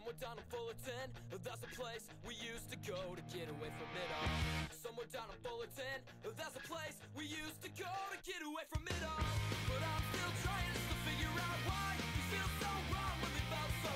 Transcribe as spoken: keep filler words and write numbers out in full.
Somewhere down in Fullerton, that's a place we used to go to get away from it all. Somewhere down in Fullerton, that's a place we used to go to get away from it all. But I'm still trying to figure out why you feel so wrong when they felt so